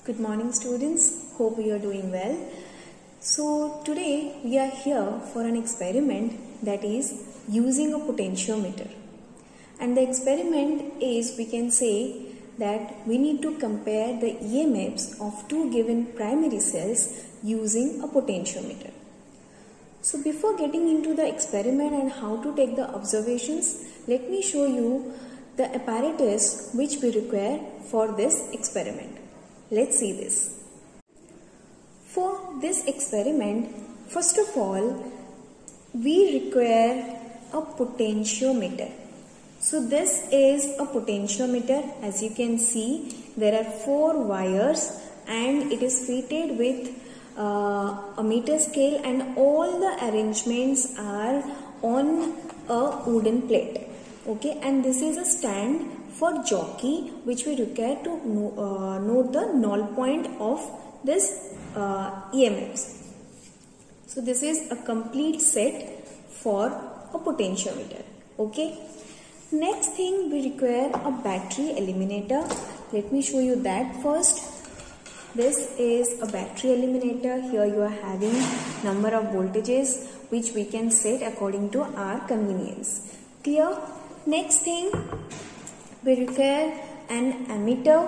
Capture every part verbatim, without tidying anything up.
Good morning students, hope you are doing well. So today we are here for an experiment that is using a potentiometer. And the experiment is, we can say that we need to compare the E M Fs of two given primary cells using a potentiometer. So before getting into the experiment and how to take the observations, let me show you the apparatus which we require for this experiment. Let's see this. For this experiment, first of all, we require a potentiometer. So this is a potentiometer. As you can see, there are four wires and it is fitted with uh, a meter scale, and all the arrangements are on a wooden plate. Okay, and this is a stand for jockey which we require to know, uh, note the null point of this uh, E M Fs. So this is a complete set for a potentiometer. Okay. Next thing, we require a battery eliminator. Let me show you that first. This is a battery eliminator. Here you are having number of voltages which we can set according to our convenience. Clear? Next thing, we require an ammeter.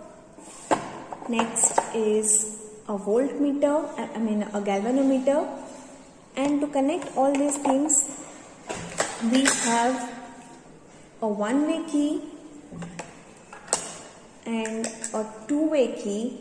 Next is a voltmeter, I mean a galvanometer. And to connect all these things, we have a one-way key and a two-way key,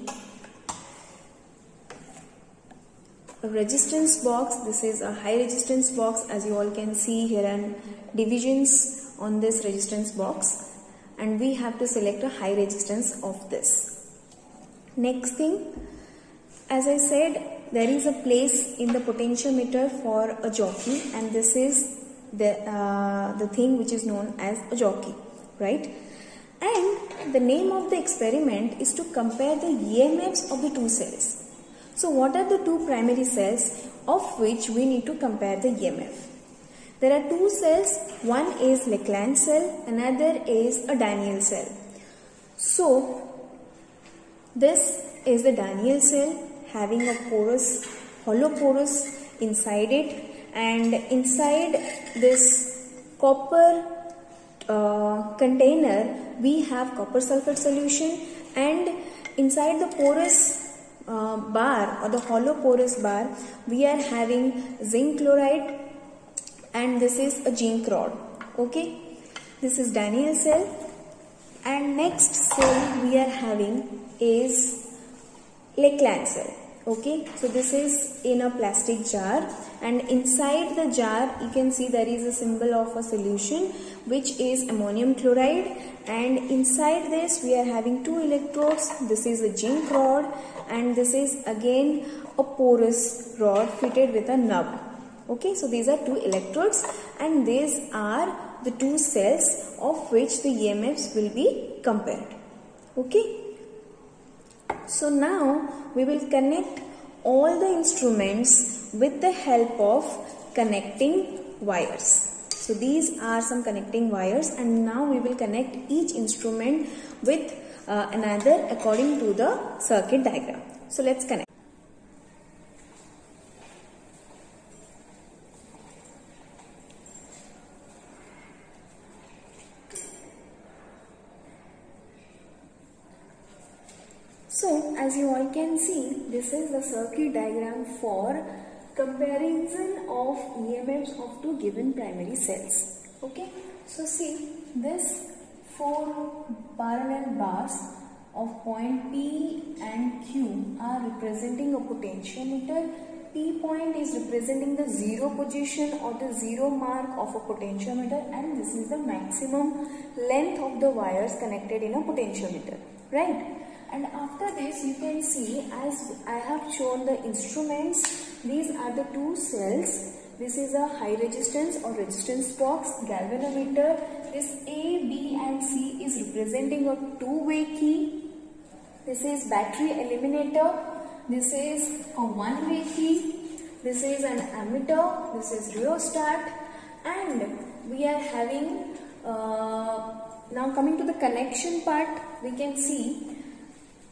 a resistance box. This is a high resistance box, as you all can see here, and divisions on this resistance box, and we have to select a high resistance of this. Next thing, as I said, there is a place in the potentiometer for a jockey, and this is the uh, the thing which is known as a jockey, right? And the name of the experiment is to compare the E M Fs of the two cells. So what are the two primary cells of which we need to compare the E M F? There are two cells, one is Leclanche cell, another is a Daniell cell. So this is the Daniell cell having a porous, hollow porous inside it, and inside this copper uh, container we have copper sulfate solution, and inside the porous uh, bar or the hollow porous bar we are having zinc chloride, and this is a zinc rod. Okay, this is Daniell cell, and next cell we are having is Leclanche cell. Okay, so this is in a plastic jar, and inside the jar you can see there is a symbol of a solution which is ammonium chloride, and inside this we are having two electrodes. This is a zinc rod, and this is again a porous rod fitted with a nub. Okay, so these are two electrodes, and these are the two cells of which the E M Fs will be compared. Okay. So now we will connect all the instruments with the help of connecting wires. So these are some connecting wires, and now we will connect each instrument with uh, another according to the circuit diagram. So let's connect. So as you all can see, this is the circuit diagram for comparison of E M Fs of two given primary cells. Okay, so see, this four parallel bars of point P and Q are representing a potentiometer. P point is representing the zero position or the zero mark of a potentiometer, and this is the maximum length of the wires connected in a potentiometer, right? And after this you can see, as I have shown the instruments, these are the two cells. This is a high resistance or resistance box, galvanometer. This A, B and C is representing a two-way key. This is battery eliminator. This is a one-way key. This is an ammeter. This is rheostat. And we are having, uh, now coming to the connection part, we can see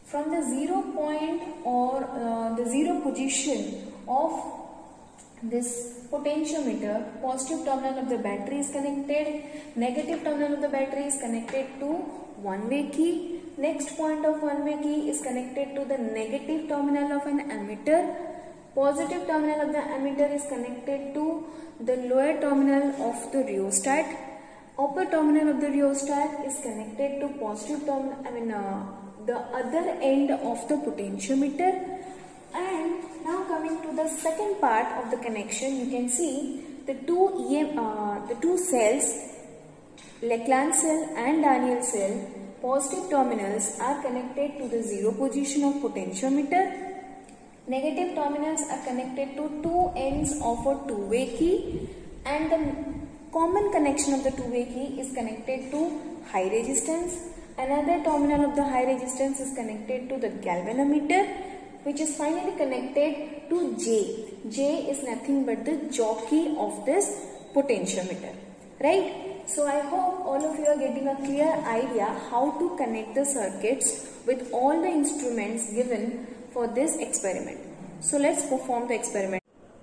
from the zero point or uh, the zero position of this potentiometer, positive terminal of the battery is connected, negative terminal of the battery is connected to one-way key. Next point of one-way key is connected to the negative terminal of an ammeter. Positive terminal of the ammeter is connected to the lower terminal of the rheostat. Upper terminal of the rheostat is connected to positive terminal, I mean uh, the other end of the potentiometer. And now coming to the second part of the connection, you can see the two E M, uh, the two cells, Leclanche cell and Daniell cell, positive terminals are connected to the zero position of potentiometer. Negative terminals are connected to two ends of a two-way key, and the common connection of the two-way key is connected to high resistance. Another terminal of the high resistance is connected to the galvanometer, which is finally connected to J. J is nothing but the jockey of this potentiometer, right? So I hope all of you are getting a clear idea how to connect the circuits with all the instruments given for this experiment. So let's perform the experiment.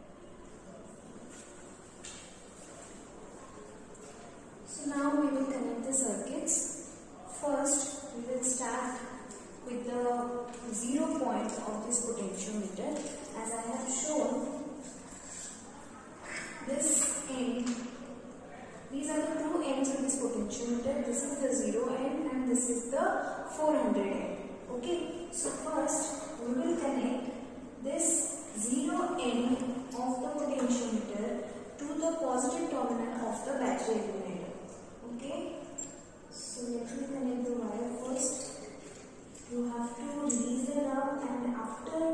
So now we will connect the circuits. First we will start with the zero point of this potentiometer. As I have shown, this end, these are the two ends of this potentiometer. This is the zero end and this is the four hundred end. Okay, so first we will connect this zero end of the potentiometer to the positive terminal of the battery alternator. Okay, so let me connect the wire first. You have to release the knob, and after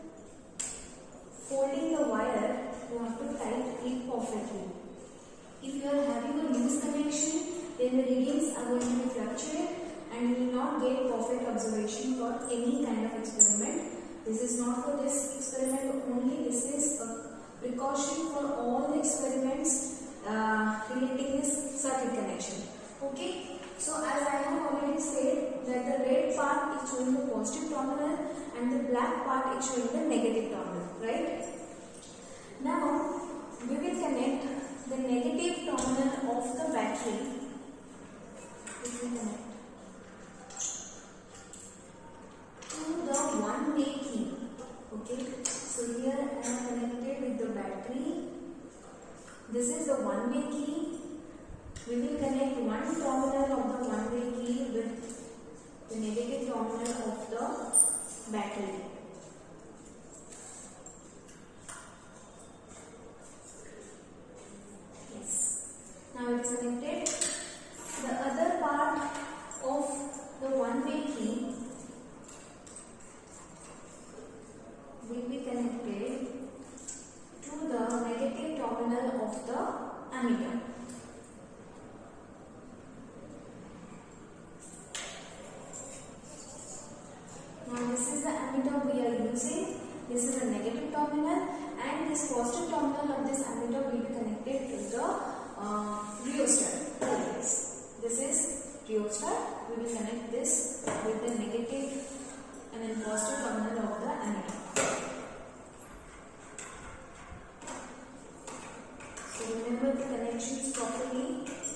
folding the wire, you have to tighten it perfectly. If you are having a loose connection, then the readings are going to fluctuate and you will not get perfect observation for any kind of experiment. This is not for this experiment only, this is a precaution for all the experiments uh, relating this circuit connection. Okay. So as I have already said that the red part is showing the positive terminal and the black part is showing the negative terminal, right? Now we will connect the negative terminal of the battery. We will connect to the one-way key. Okay, so here I am connected with the battery. This is the one-way key. We will connect one terminal of the one-way key with the negative terminal of the battery. Yes. Now it is connected. The other part of the one-way key will be connected to the negative terminal of the ammeter. Now this is the ammeter we are using. This is the negative terminal, and this positive terminal of this ammeter will be connected to the uh, rheostat. Yes. This is rheostat. We will connect this with the negative and then positive terminal of the ammeter. So remember the connections properly.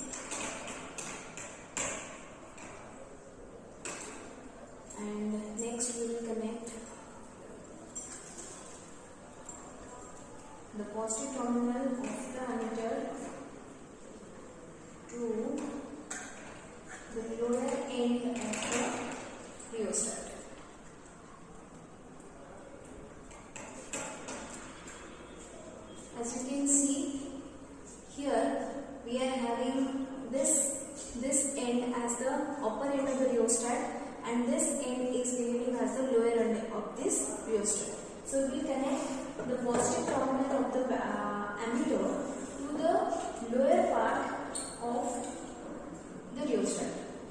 And next we will connect the positive terminal of the ammeter to the lower end of the rheostat. As you can see, here we are having this this end as the upper end of the rheostat, and this end is behaving as the lower end of this rheostat. So we connect the positive terminal of the uh, ammeter to the lower part of the rheostat.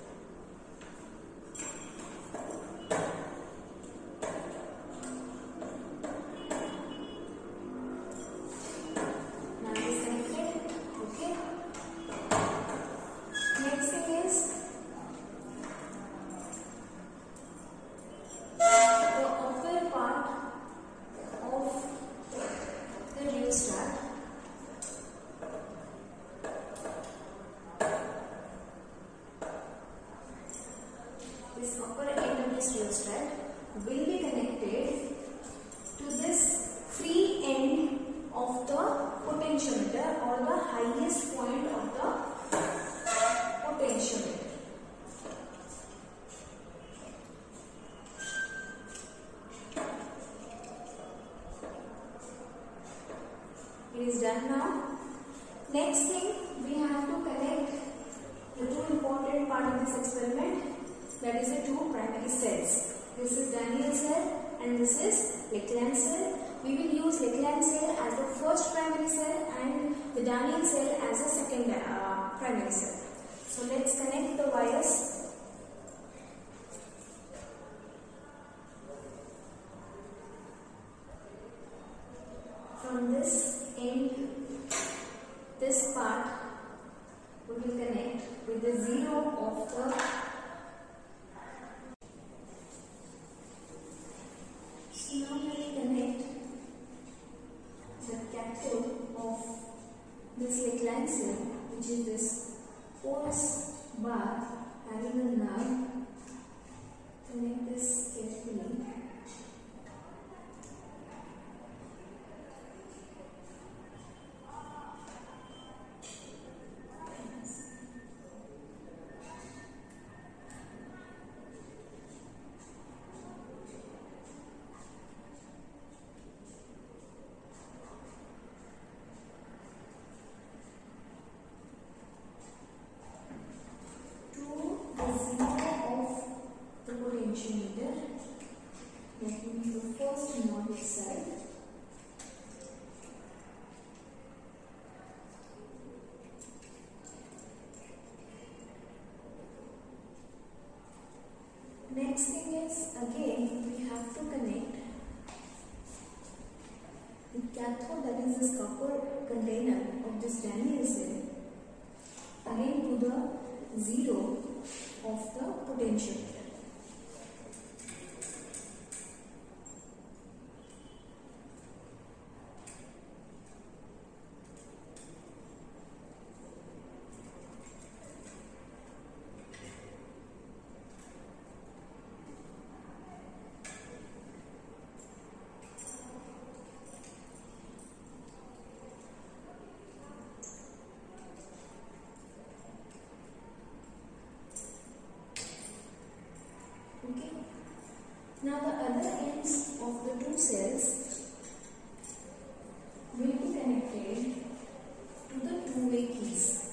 Now it is connected. Okay. Next thing is test rheostat will be connected to this free end of the potentiometer or the highest point of the potentiometer. It is done now. Next thing, we have to connect the two important part of this experiment, that is the two primary cells. This is Daniell cell and this is Lecland cell. We will use Lecland cell as the first primary cell and the Daniell cell as a second uh, primary cell. So let's connect the wires. From this end, this part we will connect with the zero of the so now we will connect the cathode of this Lecland cell, which is this porous bar having a knob. Connect this carefully. That means the first node itself. Next thing is, again we have to connect the cathode, that is this copper container of this Daniell cell, again to the zero of the potentiometer. Okay. Now the other ends of the two cells will be connected to the two-way keys.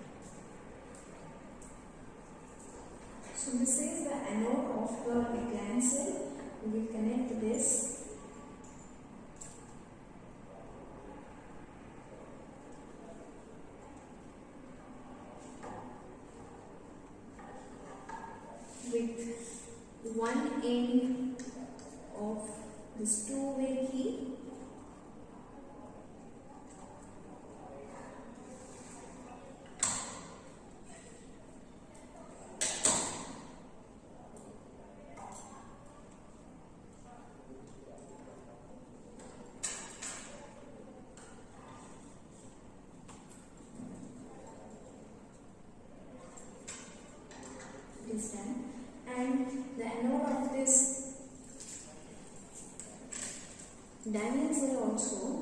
So this is the anode of the Lecland cell. We will connect this with one end of this two-way key is done. And the anode of this Daniell cell also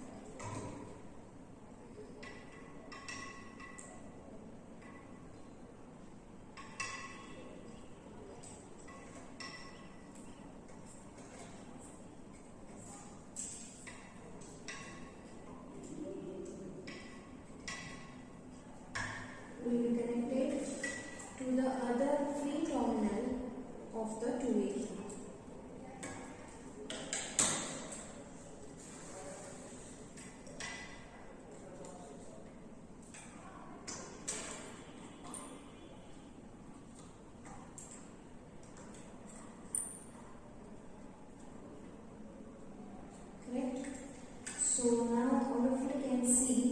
will be connected to the other free terminal of the two-way key. Correct? So now all of you can see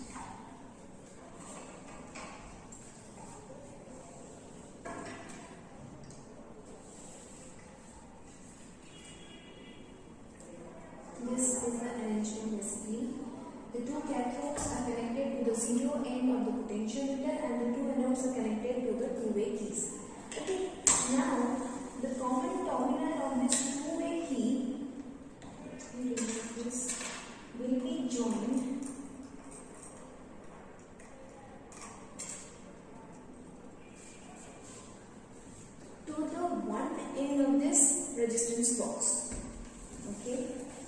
this is the arrangement basically. The two cathodes are connected to the zero end of the potentiometer and the two anodes are connected to the two-way keys. Okay, now the common resistance box. Okay.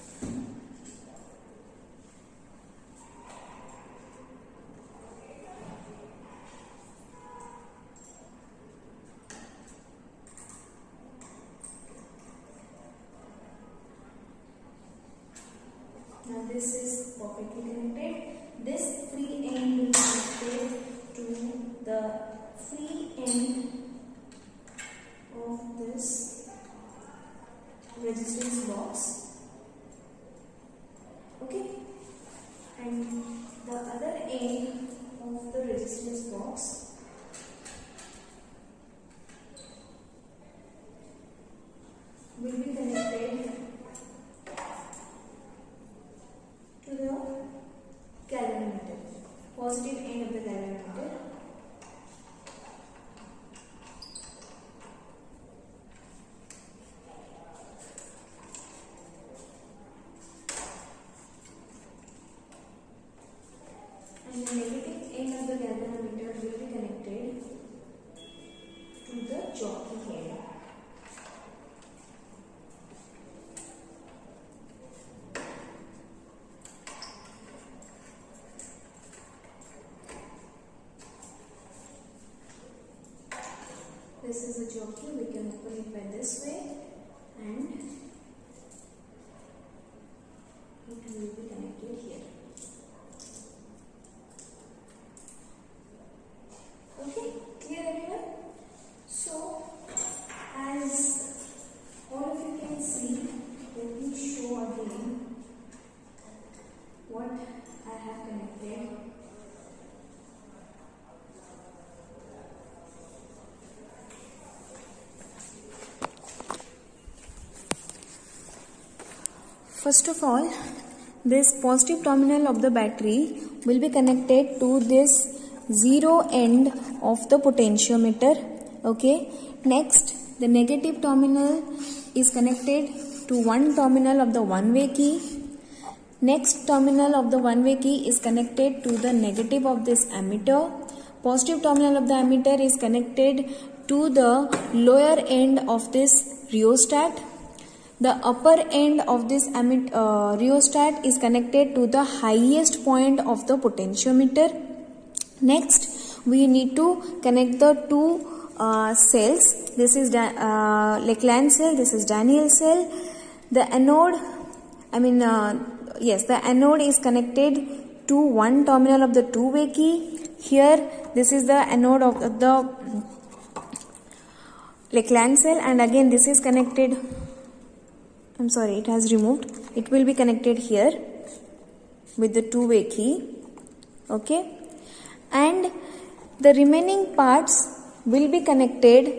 Now this is perfectly connected. This free end will be connected to the free end of this resistance box. Okay. And the other end of the resistance box will be connected to the galvanometer, positive end of the galvanometer. And the negative end of the galvanometer will be connected to the jockey head. This is a jockey, we can open it by this way and it will be connected here. Okay, clear everyone? So, as all of you can see, let me show again what I have connected. First of all, this positive terminal of the battery will be connected to this zero end of the potentiometer. Okay. Next, the negative terminal is connected to one terminal of the one-way key. Next terminal of the one-way key is connected to the negative of this ammeter. Positive terminal of the ammeter is connected to the lower end of this rheostat. The upper end of this emmit, uh, rheostat is connected to the highest point of the potentiometer. Next, we need to connect the two uh, cells. This is uh, Lecland cell, this is Daniell cell. The anode, I mean, uh, yes, the anode is connected to one terminal of the two-way key. Here, this is the anode of the Lecland cell, and again this is connected. I'm sorry, it has removed. It will be connected here with the two-way key. Okay. And the remaining parts will be connected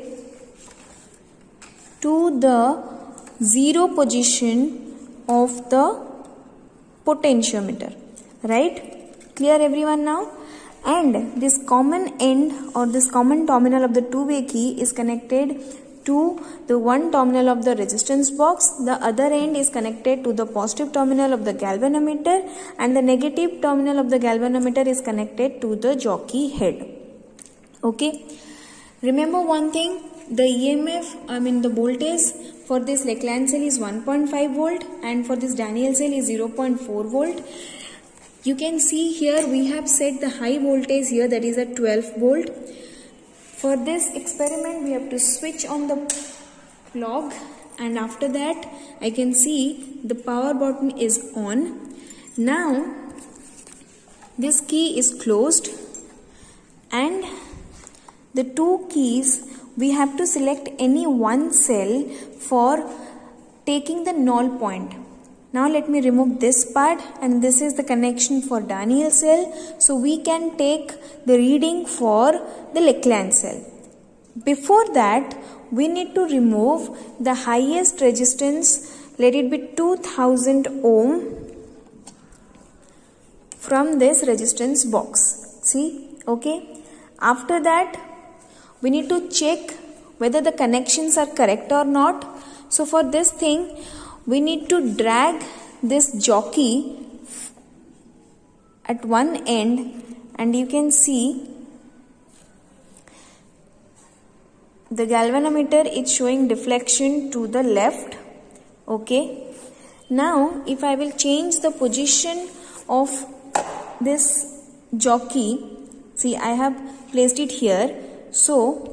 to the zero position of the potentiometer. Right? Clear everyone now? And this common end or this common terminal of the two-way key is connected to the one terminal of the resistance box. The other end is connected to the positive terminal of the galvanometer, and the negative terminal of the galvanometer is connected to the jockey head. Okay. Remember one thing, the E M F, I mean the voltage for this Lecland cell is one point five volt and for this Daniell cell is zero point four volt. You can see here we have set the high voltage here, that is at twelve volt. For this experiment, we have to switch on the clock, and after that I can see the power button is on. Now this key is closed, and the two keys, we have to select any one cell for taking the null point. Now let me remove this part, and this is the connection for Daniell cell. So we can take the reading for the Lecland cell. Before that, we need to remove the highest resistance, let it be two thousand ohm, from this resistance box. See, okay. After that, we need to check whether the connections are correct or not. So for this thing, we need to drag this jockey at one end, and you can see the galvanometer is showing deflection to the left. Okay. Now if I will change the position of this jockey, see I have placed it here. So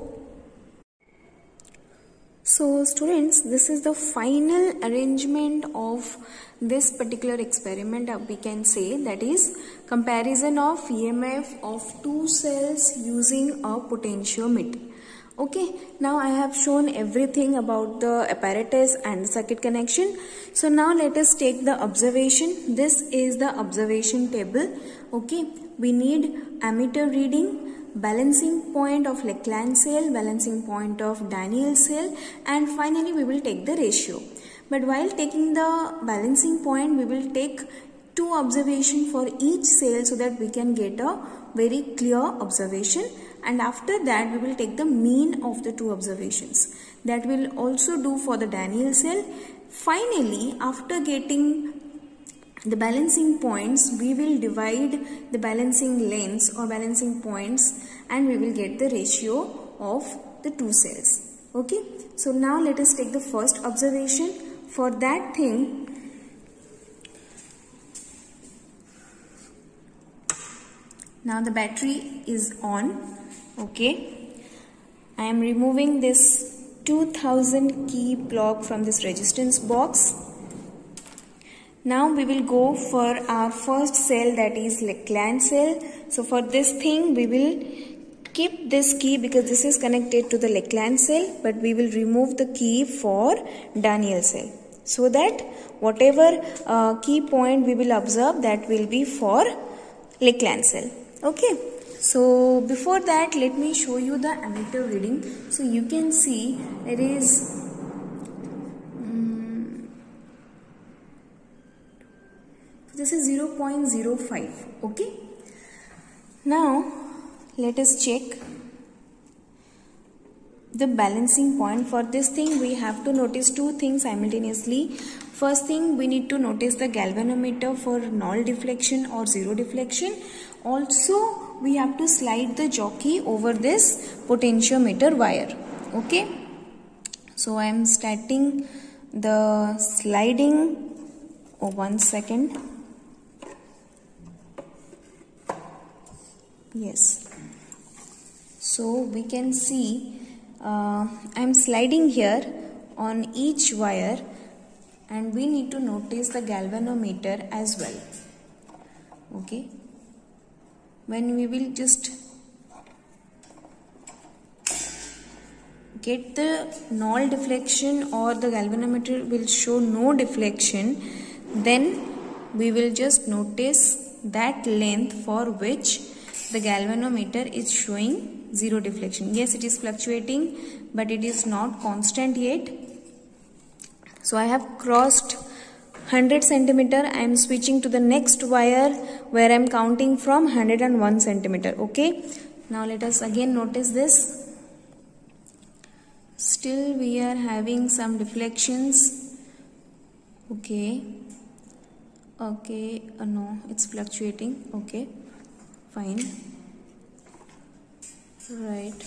So students, this is the final arrangement of this particular experiment. We can say that is comparison of E M F of two cells using a potentiometer. Okay, now I have shown everything about the apparatus and the circuit connection. So now let us take the observation. This is the observation table. Okay, we need ammeter reading, balancing point of Leclanche cell, balancing point of Daniell cell, and finally we will take the ratio. But while taking the balancing point, we will take two observations for each cell so that we can get a very clear observation, and after that we will take the mean of the two observations. That will also do for the Daniell cell. Finally, after getting the balancing points, we will divide the balancing lengths or balancing points and we will get the ratio of the two cells. Okay, so now let us take the first observation. For that thing, now the battery is on. Okay, I am removing this two thousand key block from this resistance box. Now we will go for our first cell, that is Leclanche cell. So for this thing we will keep this key because this is connected to the Leclanche cell, but we will remove the key for Daniell cell, so that whatever uh, key point we will observe, that will be for Leclanche cell. Okay, so before that let me show you the ammeter reading. So you can see it is this is zero point zero five. Okay, now let us check the balancing point. For this thing we have to notice two things simultaneously. First thing, we need to notice the galvanometer for null deflection or zero deflection. Also we have to slide the jockey over this potentiometer wire. Okay, so I am starting the sliding. Oh, one second. Yes, so we can see uh, I am sliding here on each wire, and we need to notice the galvanometer as well. Okay, when we will just get the null deflection or the galvanometer will show no deflection, then we will just notice that length for which the galvanometer is showing zero deflection. Yes, it is fluctuating, but it is not constant yet. So I have crossed one hundred centimeter. I am switching to the next wire where I am counting from one hundred one centimeter. Okay, now let us again notice this. Still we are having some deflections. Okay, okay, uh, no, it's fluctuating. Okay, fine. Right,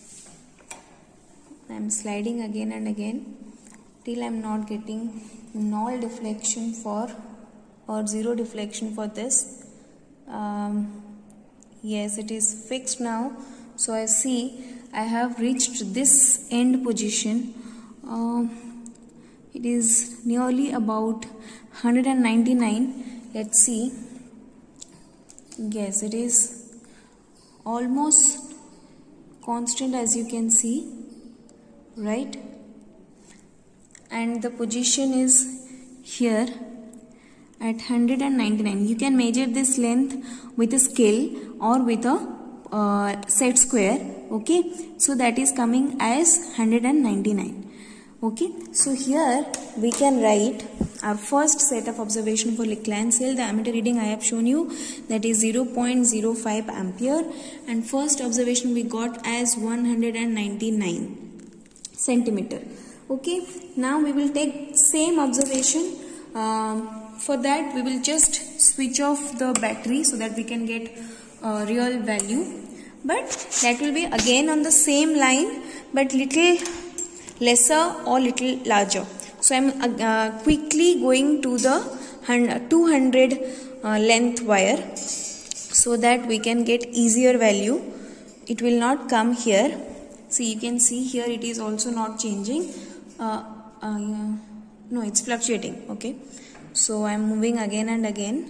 I am sliding again and again till I am not getting null deflection for or zero deflection for this. Um, yes, it is fixed now. So I see I have reached this end position. Um, it is nearly about one hundred ninety-nine. Let's see. Yes, it is almost constant, as you can see, right? And the position is here at one hundred ninety-nine. You can measure this length with a scale or with a uh, set square. Okay, so that is coming as one hundred ninety-nine. Okay, so here we can write our first set of observation for Leclanche cell. The ammeter reading I have shown you, that is zero point zero five ampere, and first observation we got as one hundred ninety-nine centimeter. Okay, now we will take same observation. Um, for that we will just switch off the battery so that we can get uh, real value, but that will be again on the same line, but little lesser or little larger. So I am uh, quickly going to the two hundred uh, length wire so that we can get easier value. It will not come here. So you can see here it is also not changing. Uh, uh, yeah. No, it's fluctuating. Okay. So I am moving again and again.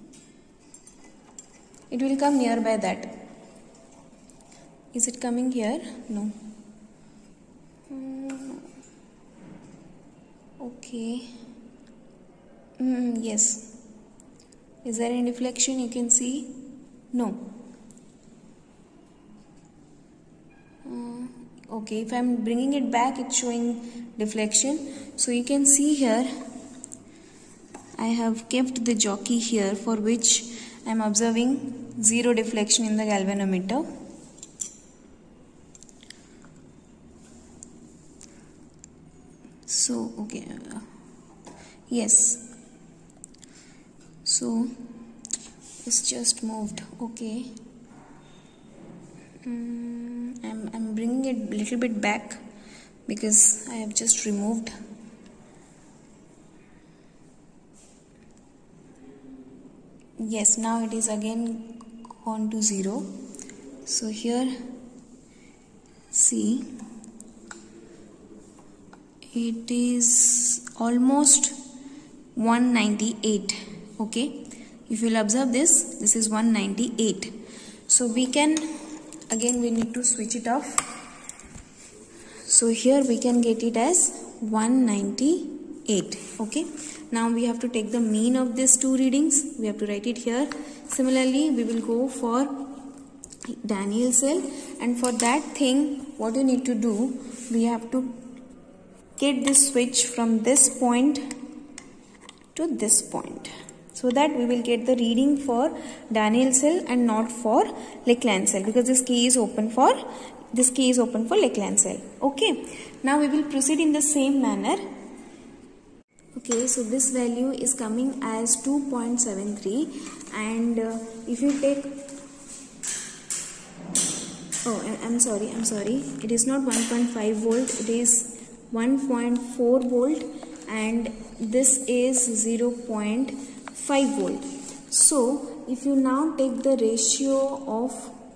It will come nearby that. Is it coming here? No. Mm, okay. Mm, yes. Is there any deflection you can see? No. Uh, okay, if I am bringing it back, it's showing deflection. So you can see here, I have kept the jockey here, for which I am observing zero deflection in the galvanometer. So, okay, uh, yes. So, it's just moved. Okay. Mm, I'm, I'm bringing it a little bit back because I have just removed. Yes, now it is again gone to zero. So here, see, it is almost one ninety-eight. Okay, if you will observe this, this is one ninety-eight. So we can, again we need to switch it off. So here we can get it as one ninety-eight. Okay, now we have to take the mean of these two readings. We have to write it here. Similarly, we will go for Daniell cell, and for that thing what you need to do, we have to get this switch from this point to this point, so that we will get the reading for Daniell cell and not for Lakeland cell, because this key is open for this key is open for Lakeland cell. Okay, now we will proceed in the same manner. Okay, so this value is coming as two point seven three, and uh, if you take, oh I'm sorry I'm sorry it is not one point five volt, it is one point four volt, and this is zero point five volt. So if you now take the ratio of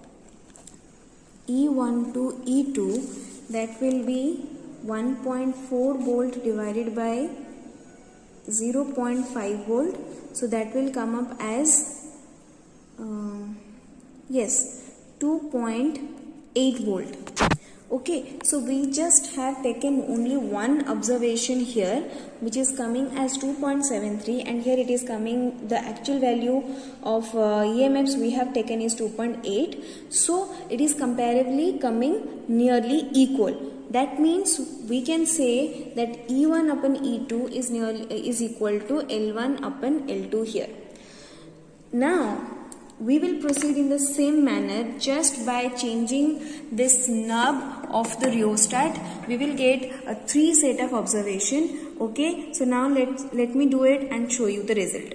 E one to E two, that will be one point four volt divided by zero point five volt. So that will come up as uh, yes two point eight volt. Okay, so we just have taken only one observation here, which is coming as two point seven three, and here it is coming, the actual value of uh, E M Fs we have taken is two point eight. So it is comparably coming nearly equal. That means we can say that E one upon E two is nearly is equal to L one upon L two here. Now we will proceed in the same manner just by changing this knob of the rheostat. We will get a three set of observation. Okay, so now let let me do it and show you the result.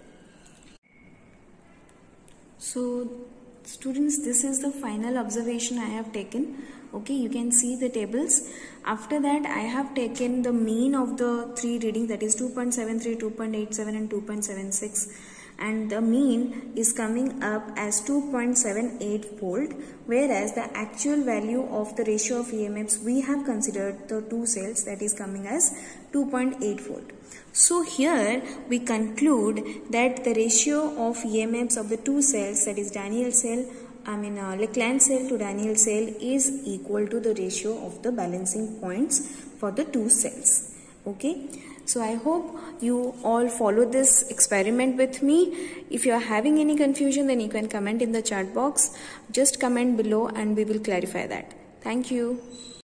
So students, this is the final observation I have taken. Okay, you can see the tables. After that, I have taken the mean of the three readings, that is two point seven three, two point eight seven and two point seven six, and the mean is coming up as two point seven eight volt, whereas the actual value of the ratio of E M Fs we have considered the two cells, that is coming as two point eight volt. So here we conclude that the ratio of E M Fs of the two cells, that is Daniell cell, I mean uh, Lakeland cell to Daniell cell, is equal to the ratio of the balancing points for the two cells. Okay, so I hope you all follow this experiment with me. If you are having any confusion, then you can comment in the chat box. Just comment below and we will clarify that. Thank you.